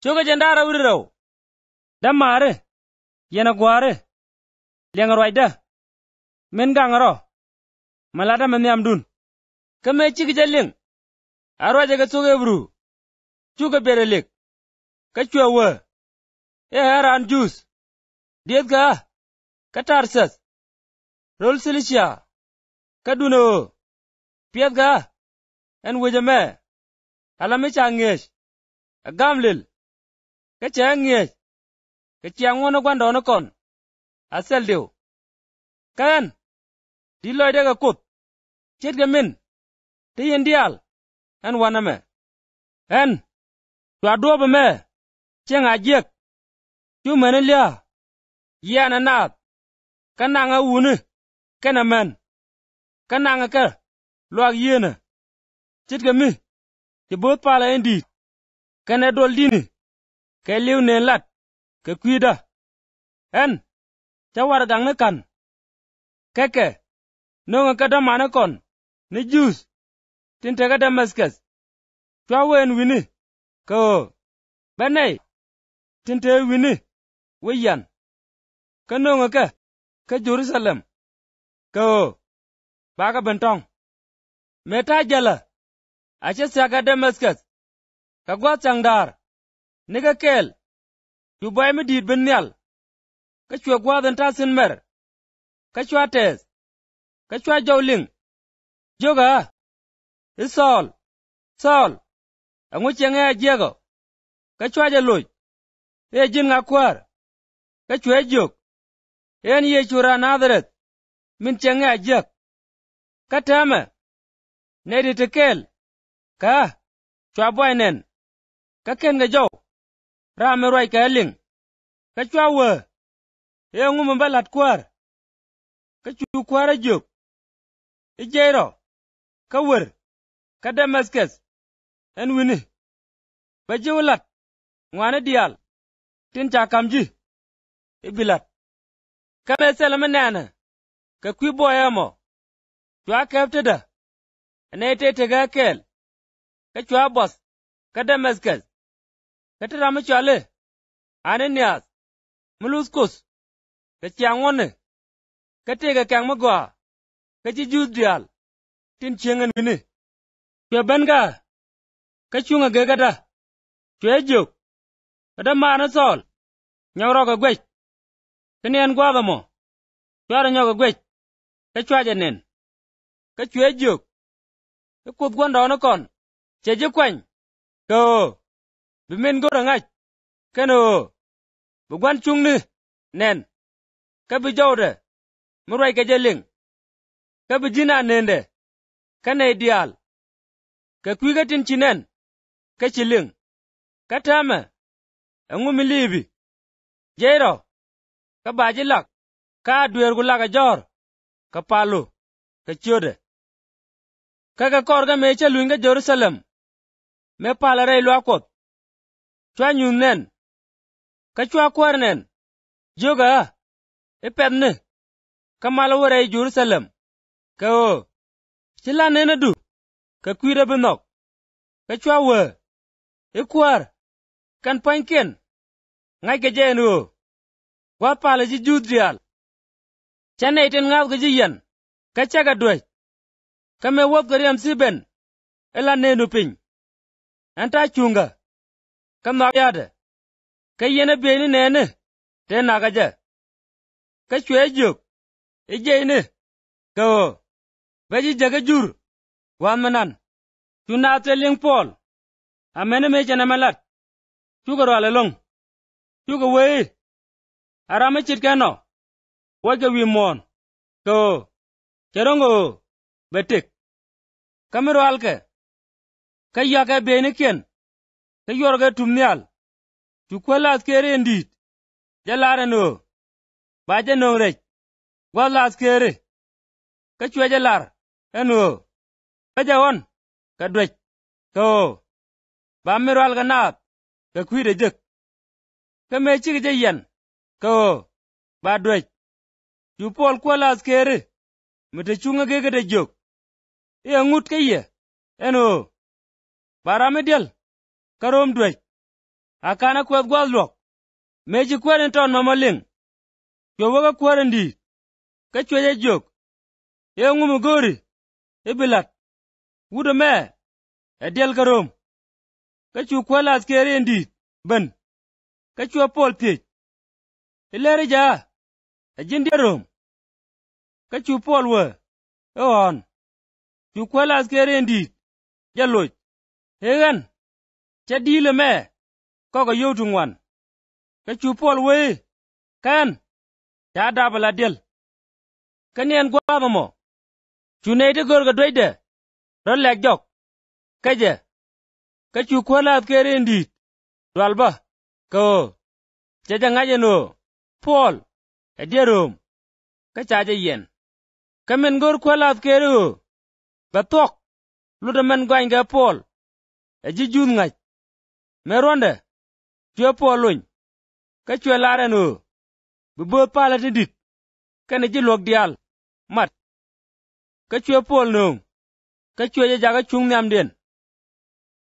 Choga jandara wiriraw. Damare. Yana gware. Liang roida. Men gangaro. Malada men yamdun. Kame chigi jaling. Arwa jaga tsoge bru. Chuga berelik. Kachua wa. Haran juice. Dietga. Katarsas. Rol Cilicia. Kaduno. Pietga. En wejame. Alamicha ngesh. Agamlil. Kacha ngesh. Kacha ngono gwanda ono kon. Asel dew. Kayan. Diloy daga kut. Chet gamin. Tiyen dial. En waname. En. Tua dobe me. Cheng ajek. Chu menelia. Yana naat. Kananga wune. Kana men. Kananga ka. Luag yene. Chet gami. Ti bot pala endi. Kana dol dini. Ka liw ne lat. Ka kwida. En. Chawar gang ne kan. Keke. Nonga kada mana kon. Ni juice. Tinte kada Damascus. Chwa wen wini. Ko. Banay. Tinte wini. Wiyan. Ka nonga ka. Ka Jerusalem. Ko. Baga bentong. Meta jala. Ache siaga Damascus. Ka gwa changdar. Nika kel. Yubai mi dit benyal. Ka chwa gwa den tasin mer. Ka chwa tes. Ka chwa jawling. Joga. Isol. Sol. Angu chenge ajego. Ka chwa jaloy. Jin ngakwar. Ka chwa jok. En ye chura Nazareth. Min chenge ajek. Ka tama. Nedi tekel. Ka. Chwa boy nen. Ka ken ga jaw. Rame roi ka ling. Ka chwa wa. Ngu mbalat kwar. Ka chu kwara jok. Ijero. Ka wer. Ka Damascus. En wini. Ba jiwlat. Ngwane dial. Tin cha kamji. Ibilat. Ka mesele menana. Ka kwi boyamo. Chwa kefteda. Ane tega kel. Ka chwa bos. Ka Damascus. Ka tira chale. Ananias. Muluskus. Ka chiangone. Ka tega kang magwa. Ka chi jus dial. Tin chiengen wini. Chwa benga. Ka chunga gegada. Chwa juk. Kada mana sol. Nyawro ka gwech. Kani en gwada mo. Chwa nyoga gwech. Ka chwa janen. Ka chwa juk. Ka kut gwanda ono kon. Cheje kwany. Ko. Bimin gora ngach. Kano. Bugwan chungni. Nen. Ka bijawde. Murai ka jeling. Ka bijina nende. Kana ideal. Ka kwiga tin chinen. Ka chiling. Ka tama. Angu milibi. Jero. Ka bajilak. Ka duer gulaga jor. Ka palo. Ka chode. Ka korga mecha luinga Jerusalem. Me pala rei luakot. Chwa nyun nen. Ka chwa kwar nen. Joga. Ipedne. Ka malaware Jerusalem. Ka o. Chila nena du. Ka kwira binok. Ka chwa wa. Ikwar. Kan panken. Ngay ka jenu. Kwa pala ji judrial. Chane iten ngaw ka jiyan. Ka chaga dwech. Ka me wot ka riyam siben. Ela nenu piny. Anta chunga. Ka yade. Ka yene beni nene. Tena ka ja. Ka chwe juk. Ijene. Ka o. Baji jaga jur. Wan manan. Chuna teling pol. Amene mecha na malat. Chuga ro alalong. Chuga wei. Arame chitkano. Waka wimon. Ka o. Cherongo. Betik. Kamero alke. Ka yaka beni ken. Ka yorga tumnial. Chukwala askere ndit. Jalare no. Baje no rech. Wala askere. Ka chwe jalar. Eno. Baja on. Ka dwech. Ka o. Ba mero alga naat. Ka kwide jek. Ka mechi ka yen. Ka o. Ba dwech. Chupol kwala askere. Mete chunga gegede jok. Iya ngut ka ye. Eno. Barame dial. Karom dwech. akana kwet gwal lok meji kweren ton mamaling jowoga kweren di ka chweje jok e ngumu gori ibilat wudo me ediel karom ka chu kwalas kere ndi ben ka chu pol pich ileri ja ajin derom ka chu pol we on chu kwalas kere ndi jaloj hegen cha dile me ko ga yotu ngwan ka chu pol we kan cha dabala del kanien gwaba mo chunede gorga doide ron lek jok kaje ka chu kwalas kere ndi dwalba ko chaja ngaje no pol edierom ka chaja yen kamen gor kwalas kere batok ludamen gwanga pol ejijun ngaj meronde chwe polun ka chwe lare no bubo pala tidit kane ji lok dial mat ka chwe pol no ka chwe jaga chung nyam den